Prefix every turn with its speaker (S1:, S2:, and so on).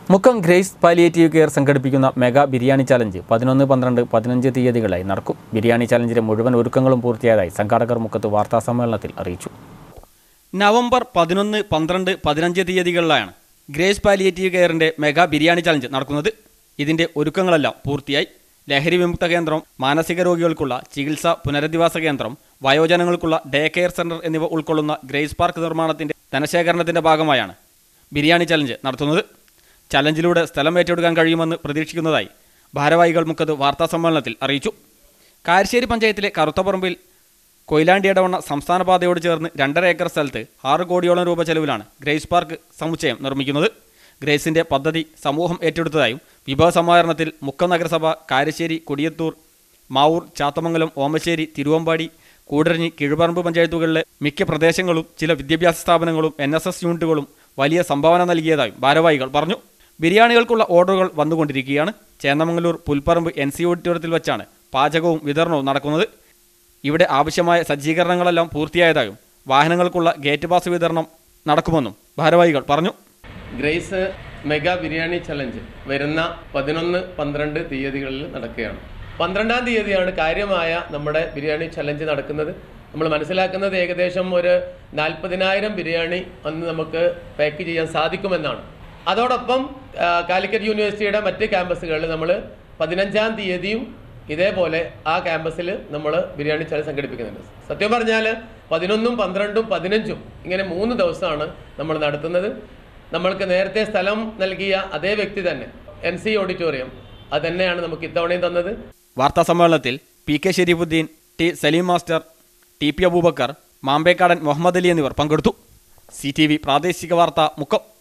S1: Mukkam Grace palliative care സംഘടിപ്പിക്കുന്ന mega biryani challenge 11, 12, 15 തീയതികളായി നടക്കും. ബിരിയാണി ചലഞ്ചിന്റെ മുഴുവൻ ഒരുക്കങ്ങളും പൂർത്തിയായതായി സംഘാടകർ മുക്കത്ത് വാർത്താസമ്മേളനത്തിൽ അറിയിച്ചു. നവംബർ 11, 12, 15 തീയതികളിലാണ് ഗ്രേസ് പാലിയേറ്റീവ് കെയറിന്റെ മെഗാ ബിരിയാണി ചലഞ്ച് നടക്കുന്നത്. ഇതിന്റെ ഒരുക്കങ്ങളെല്ലാം പൂർത്തിയായി. ലഹരി വിമുക്ത കേന്ദ്രം, മാനസിക രോഗികൾക്കുള്ള ചികിത്സാ പുനരധിവാസ കേന്ദ്രം, വയോജനങ്ങൾക്കുള്ള ഡേ കെയർ സെന്റർ എന്നിവ ഉൾക്കൊള്ളുന്ന ഗ്രേസ് പാർക്ക് നിർമ്മാണത്തിന്റെ ധനശേഖരണത്തിന്റെ ഭാഗമായാണ് ബിരിയാണി ചലഞ്ച് നടത്തുന്നത്. ചലഞ്ചിലൂടെ സ്ഥലം ഏറ്റെടുക്കാൻ കഴിയുമെന്ന് പ്രതീക്ഷിക്കുന്നതായി ഭാരവാഹികൾ മുക്കത്ത് വാർത്താസമ്മേളനത്തിൽ അറിയിച്ചു. കാരശ്ശേരി പഞ്ചായത്തിലെ കറുത്തപറമ്പിൽ കൊയിലാണ്ടി ഇടവണ്ണ സംസ്ഥാന പാതയോട് ചേർന്ന് 2.5 ഏക്കർ സ്ഥലത്ത് 6 കോടിയോളം രൂപ ചെലവിലാണ് ഗ്രേസ് പാർക്ക് സമുച്ചയം നിർമ്മിക്കുന്നത്. ഗ്രേസിന്റെ പദ്ധതി സമൂഹം ഏറ്റെടുത്തതായും വിഭവ സമാഹരണത്തിൽ മുക്കം നഗരസഭ, കാരശ്ശേരി, കൊടിയത്തൂർ, മാവൂർ, ചാത്തമംഗലം, ഓമശ്ശേരി, തിരുവമ്പാടി, കൂടരഞ്ഞി, കീഴുപറമ്പ് പഞ്ചായത്തുകളിലെ മിക്ക പ്രദേശങ്ങളും ചില വിദ്യാഭ്യാസ സ്ഥാപനങ്ങളും NSS യൂണിറ്റുകളും വലിയ സംഭാവന നൽകിയതായും ഭാരവാഹികൾ പറഞ്ഞു. ബിരിയാണികൾക്കുള്ള ഓർഡറുകൾ വന്നുകൊണ്ടിരിക്കുകയാണ്. ചേന്നമംഗലൂർ പുൽപ്പറമ്പ് NC ഓഡിറ്റോറിയത്തിൽ വെച്ചാണ് പാചകവും വിതരണവും നടക്കുന്നത്. ഇവിടെ ആവശ്യമായ സജ്ജീകരണങ്ങളെല്ലാം പൂർത്തിയായതായും വാഹനങ്ങൾക്കുള്ള ഗേറ്റ് പാസ് വിതരണം നടക്കുമെന്നും ഭാരവാഹികൾ പറഞ്ഞു.
S2: ഗ്രേസ് മെഗാ ബിരിയാണി ചലഞ്ച് വരുന്ന 11, 12 തീയതികളിൽ നടക്കുകയാണ്. 12-ാം തീയതിയാണ് കാര്യമായ നമ്മുടെ ബിരിയാണി ചലഞ്ച് നടക്കുന്നത്. നമ്മൾ മനസ്സിലാക്കുന്നത് ഏകദേശം ഒരു 40,000 ബിരിയാണി അന്ന് നമുക്ക് പാക്ക് ചെയ്യാൻ സാധിക്കുമെന്നാണ്. അതോടൊപ്പം കാലിക്കറ്റ് യൂണിവേഴ്സിറ്റിയുടെ മറ്റ് ക്യാമ്പസുകളിൽ നമ്മൾ 15-ാം തീയതിയും ഇതേപോലെ ആ ക്യാമ്പസിൽ നമ്മൾ ബിരിയാണി ചലഞ്ച് സംഘടിപ്പിക്കുന്നുണ്ട്. സത്യം പറഞ്ഞാൽ 11, 12, 15 ഇങ്ങനെ 3 ദിവസമാണ് നമ്മൾ നടത്തുന്നത്. നമ്മൾക്ക് നേരത്തെ സ്ഥലം നൽകിയ അതേ വ്യക്തി തന്നെ NC ഓഡിറ്റോറിയം അത് തന്നെയാണ് നമുക്ക് ഇത്തവണയും തന്നത്.
S1: വാർത്താ സമ്മേളനത്തിൽ PK Sharifuddin, T Saleem master, TP Abubakar, Mambekkadan Muhammad Ali എന്നിവർ പങ്കെടുത്തു. CTV പ്രാദേശിക വാർത്ത മുക്കം.